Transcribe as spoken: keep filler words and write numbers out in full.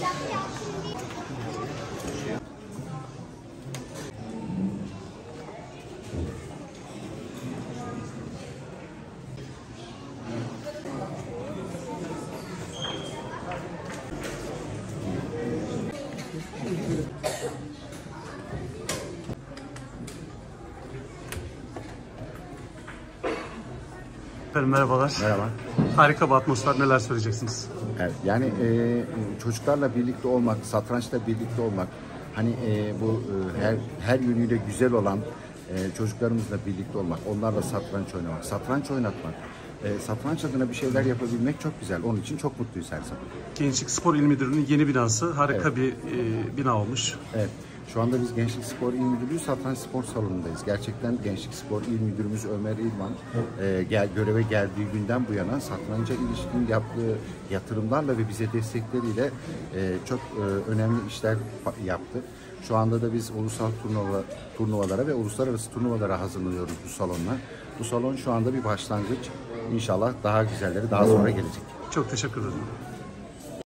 Efendim merhabalar. Merhaba. Harika bir atmosfer, neler söyleyeceksiniz? Evet, yani e, çocuklarla birlikte olmak, satrançla birlikte olmak, hani e, bu e, her her yönüyle güzel olan e, çocuklarımızla birlikte olmak, onlarla satranç oynamak, satranç oynatmak, e, satranç adına bir şeyler yapabilmek çok güzel. Onun için çok mutluyuz her zaman. Gençlik Spor İl Müdürlüğü'nün yeni binası harika Evet. bir e, bina olmuş. Evet. Şu anda biz Gençlik Spor İl Müdürlüğü Satranç Spor Salonu'ndayız. Gerçekten Gençlik Spor İl Müdürümüz Ömer İlman e, gel, göreve geldiği günden bu yana satranca ilişkin yaptığı yatırımlarla ve bize destekleriyle e, çok e, önemli işler yaptı. Şu anda da biz ulusal turnuva, turnuvalara ve uluslararası turnuvalara hazırlanıyoruz bu salonla. Bu salon şu anda bir başlangıç. İnşallah daha güzelleri daha sonra gelecek. Çok teşekkür ederim.